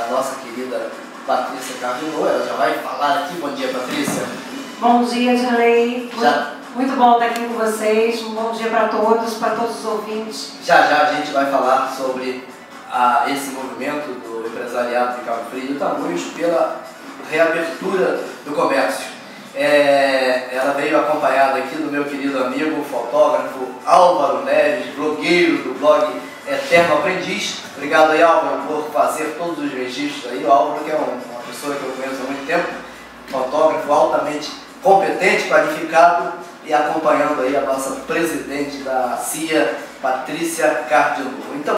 nossa querida Patrícia Cardinô. Ela já vai falar aqui. Bom dia, Patrícia. Bom dia, Janley. Muito bom estar aqui com vocês. Um bom dia para todos os ouvintes. Já a gente vai falar sobre esse movimento do empresariado de Cabo Frio e Tamoios pela reabertura do comércio. Ela veio acompanhada aqui do meu querido amigo, fotógrafo Álvaro Neves, blogueiro do blog Eterno Aprendiz. Obrigado aí, Álvaro, por fazer todos os registros aí. O Álvaro, que é uma pessoa que eu conheço há muito tempo, fotógrafo altamente competente, qualificado, e acompanhando aí a nossa presidente da CIA, Patrícia Cardinô. Então,